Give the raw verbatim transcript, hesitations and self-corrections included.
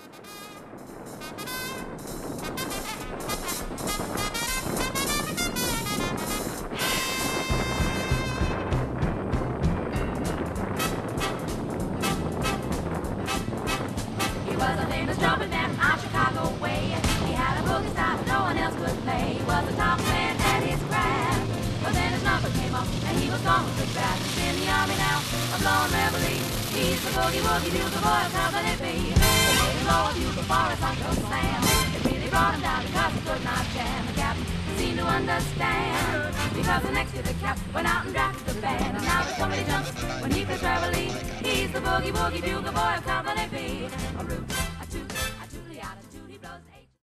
He was a famous trumpet man out Chicago way. He had a boogie style no one else could play. He was the top man at his craft. But then his number came up and he was gone with fast. He's in the army now, a blowing reveille. He's the boogie woogie bugle boy of Company B. They made him blow a bugle for his Uncle Sam. It really brought him down because he could not jam. The captain seemed to understand, because the next year the cap went out and drafted the band. And now there's somebody jumps when he plays reveille. He's the boogie woogie bugle boy of Company B. A root